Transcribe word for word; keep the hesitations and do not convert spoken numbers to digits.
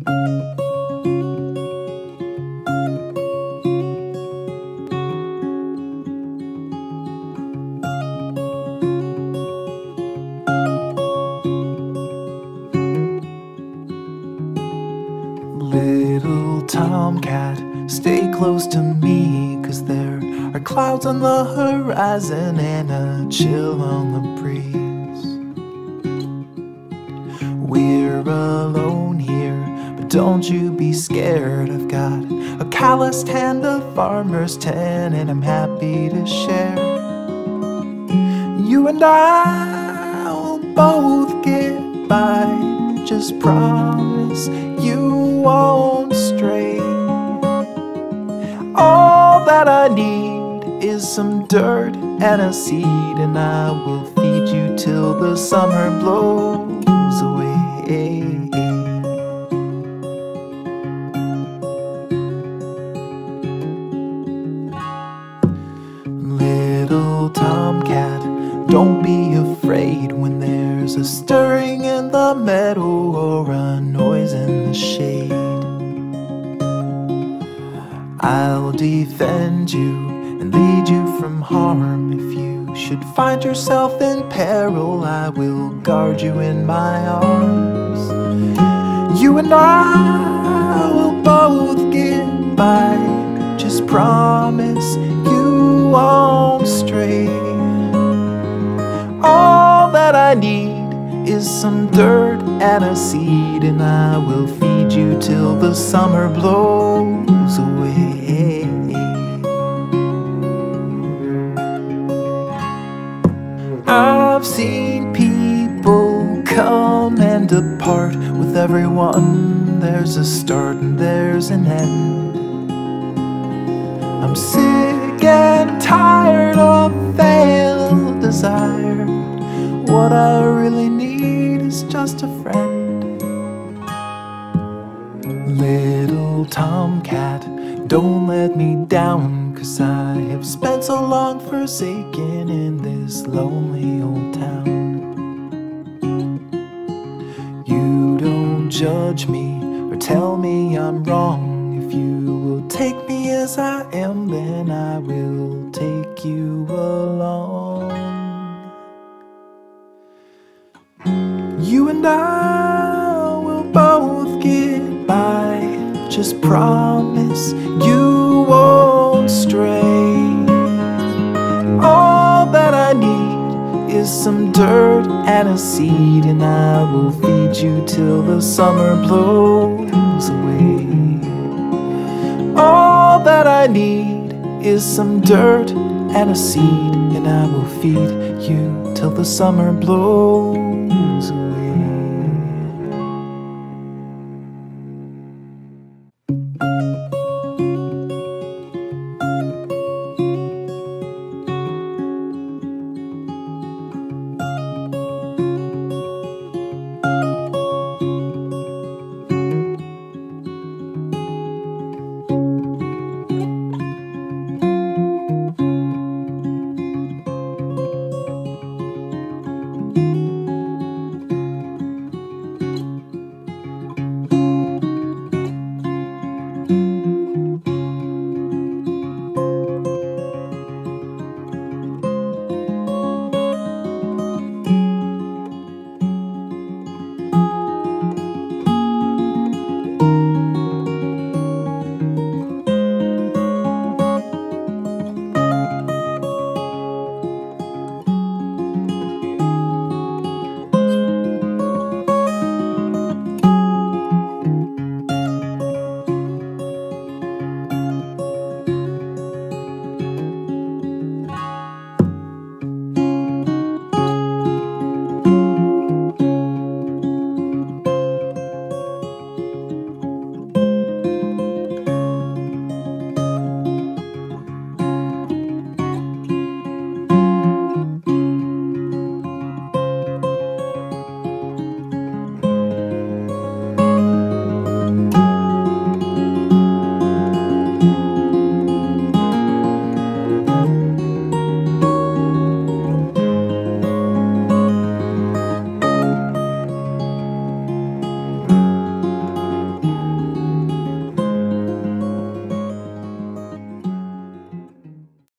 Little tomcat, stay close to me, 'cause there are clouds on the horizon and a chill on the breeze. We're alone here, but don't you be scared. I've got a calloused hand, a farmer's tan, and I'm happy to share. You and I will both get by. Just promise you won't stray. All that I need is some dirt and a seed, and I will feed you till the summer blows away. Little tomcat, don't be afraid when there's a stirring in the meadow or a noise in the shade. I'll defend you and lead you from harm. If you should find yourself in peril, I will guard you in my arms. You and I will both get by. Just promise you won't stray. All that I need is some dirt and a seed, and I will feed you till the summer blows away. I've seen people come and depart. With everyone there's a start and there's an end. I'm sick and tired of failed desire. What I really need is just a friend. Little tomcat, don't let me down, 'cause I have spent so long forsaken in this lonely old town. You don't judge me or tell me I'm wrong. If you will take me as I am, then I will take you along. You and I will both get by. Just promise you won't stray. All that I need is some dirt and a seed, and I will feed you till the summer blows away. All that I need is some dirt and a seed, and I will feed you till the summer blows